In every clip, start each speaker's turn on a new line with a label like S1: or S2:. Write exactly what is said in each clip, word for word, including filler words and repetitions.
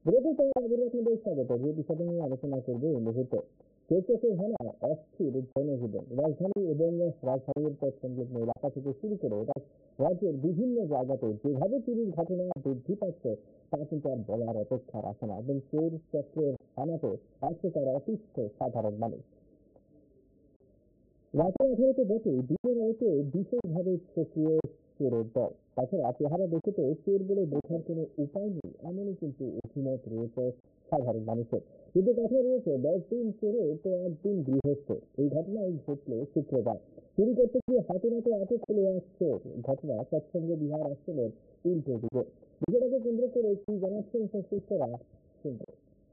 S1: বিরোধী দল আবির আপনাদের স্বাগত। যে বিষয়টা নিয়ে আলোচনা করবে এই মুহূর্তে কেসের ঘনা অস্থির জনজীবন। রাজধানী এবং রাজধানীর পথ সংলগ্ন এলাকা থেকে শুরু করে রাজ্যের বিভিন্ন জায়গাতে যেভাবে চুরির ঘটনা বৃদ্ধি পাচ্ছে তা কিন্তু আর বলার অপেক্ষা রাখে না, এবং চোর চক্রের হানাতে আছে তারা অতিষ্ঠ সাধারণ মানুষ। রাতের আধারেতে বটে দিনের আলোতে বিশেষভাবে সক্রিয় চোরের দল। তাছাড়া চেহারা দেখে তো চোর বলে বোঝার কোনো উপায় নেই, এমনই কিন্তু অভিমত রয়েছে সাধারণ মানুষের। কিন্তু কথা রয়েছে দশ দিন চোরে তো একদিন গৃহস্থ। এই ঘটনায় ঘটল শুক্রবার। চুরি করতে গিয়ে হাতে নাতে আটক হলো এক চোর। ঘটনা সৎসঙ্গ বিহার আশ্রমের উল্টো দিকে। বিষয়টাকে কেন্দ্র করে কি জানাচ্ছেন সংশ্লিষ্টরা শুনবে।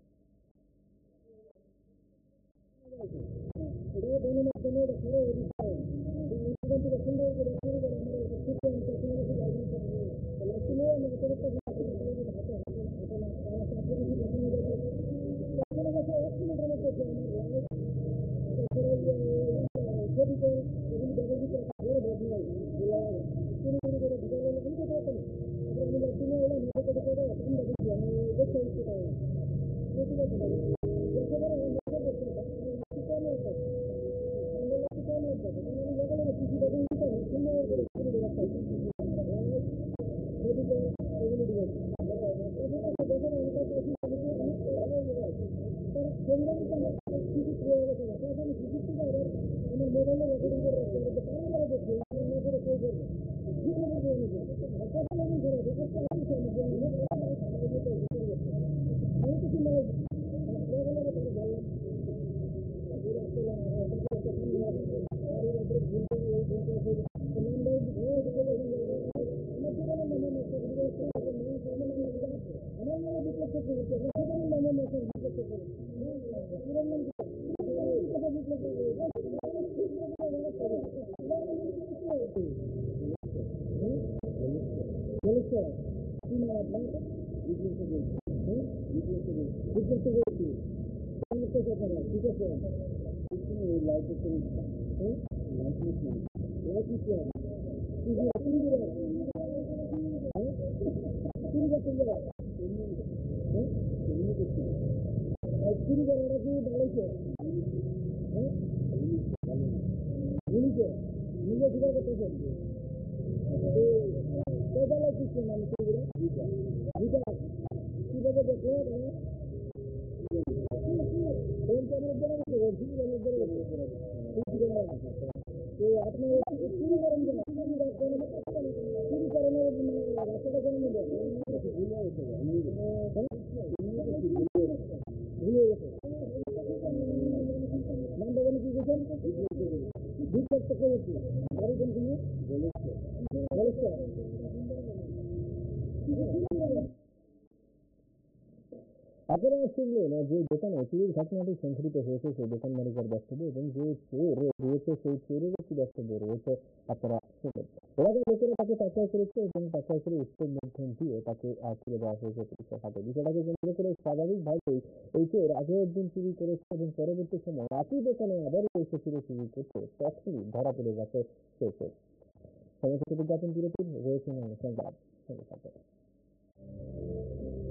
S1: আপনারা শুনলেন যে দোকানে চুরির ঘটনাটি সংঘটিত হয়েছে সেই দোকান মালিকের বক্তব্য, এবং যে চোর রয়েছে সেই চোরের একটি বক্তব্য রয়েছে। আপনারা শুনলেন এলাকার লোকেরা তাকে পাচার করেছে এবং পাচার করে উত্তর মাধ্যম দিয়ে তাকে তুলে দেওয়া হয়েছে পুলিশের হাতে। বিষয়টাকে কেন্দ্র করে স্বাভাবিকভাবেই এই চোর আগে একদিন চুরি করেছে এবং পরবর্তী সময় একই দোকানে আবারও এসে ফিরে চুরি করছে, তখনই ধরা পড়ে গেছে সেই চোর। সমস্ত বিজ্ঞাপন বিরতি রয়েছে সংবাদ সঙ্গে থাকবে।